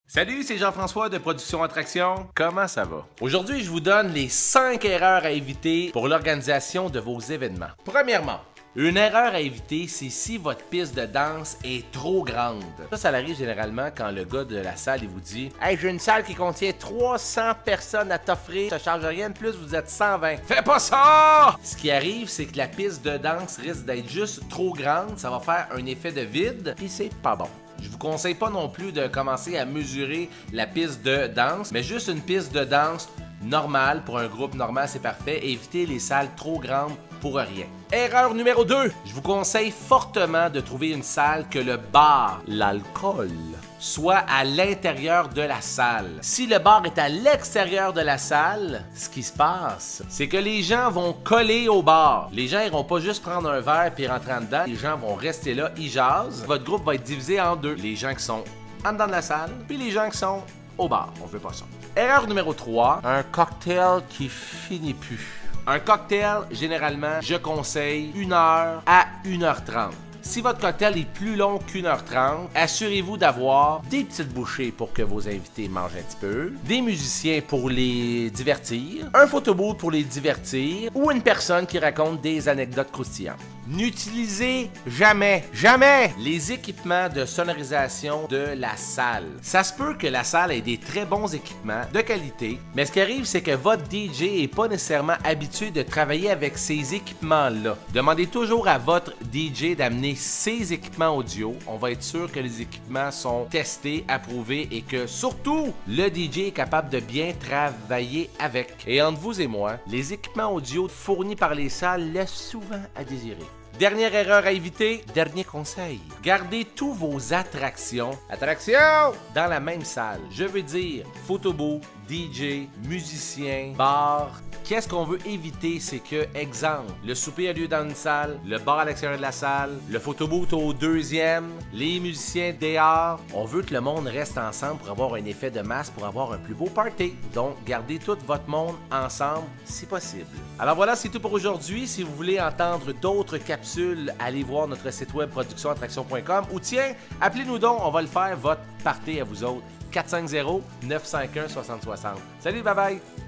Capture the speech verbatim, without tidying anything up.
Salut, c'est Jean-François de Production Attraction. Comment ça va? Aujourd'hui, je vous donne les cinq erreurs à éviter pour l'organisation de vos événements. Premièrement, une erreur à éviter, c'est si votre piste de danse est trop grande. Ça, ça arrive généralement quand le gars de la salle il vous dit « Hey, j'ai une salle qui contient trois cents personnes à t'offrir, ça charge rien de plus, vous êtes cent vingt. Fais pas ça! » Ce qui arrive, c'est que la piste de danse risque d'être juste trop grande, ça va faire un effet de vide, puis c'est pas bon. Je vous conseille pas non plus de commencer à mesurer la piste de danse, mais juste une piste de danse normale pour un groupe normal, c'est parfait. Évitez les salles trop grandes pour rien. Erreur numéro deux. Je vous conseille fortement de trouver une salle que le bar, l'alcool, soit à l'intérieur de la salle. Si le bar est à l'extérieur de la salle, ce qui se passe, c'est que les gens vont coller au bar. Les gens iront pas juste prendre un verre puis rentrer en dedans. Les gens vont rester là, ils jasent. Votre groupe va être divisé en deux. Les gens qui sont en dedans de la salle, puis les gens qui sont au bar. On veut pas ça. Erreur numéro trois. Un cocktail qui finit plus. Un cocktail, généralement, je conseille une heure à une heure trente. Si votre cocktail est plus long qu'une heure trente, assurez-vous d'avoir des petites bouchées pour que vos invités mangent un petit peu, des musiciens pour les divertir, un photobooth pour les divertir ou une personne qui raconte des anecdotes croustillantes. N'utilisez jamais, jamais les équipements de sonorisation de la salle. Ça se peut que la salle ait des très bons équipements de qualité, mais ce qui arrive, c'est que votre D J n'est pas nécessairement habitué de travailler avec ces équipements-là. Demandez toujours à votre D J d'amener ses équipements audio. On va être sûr que les équipements sont testés, approuvés et que surtout, le D J est capable de bien travailler avec. Et entre vous et moi, les équipements audio fournis par les salles laissent souvent à désirer. Dernière erreur à éviter, dernier conseil. Gardez tous vos attractions, attractions, dans la même salle. Je veux dire, photobooth, D J, musicien, bar. Qu'est-ce qu'on veut éviter, c'est que, exemple, le souper a lieu dans une salle, le bar à l'extérieur de la salle, le photobooth au deuxième, les musiciens dehors. On veut que le monde reste ensemble pour avoir un effet de masse, pour avoir un plus beau party. Donc, gardez tout votre monde ensemble si possible. Alors voilà, c'est tout pour aujourd'hui. Si vous voulez entendre d'autres capsules, allez voir notre site web production attraction point com ou tiens, appelez-nous donc, on va le faire, votre party à vous autres. quatre cinq zéro, neuf cinq un, soixante soixante. Salut, bye bye!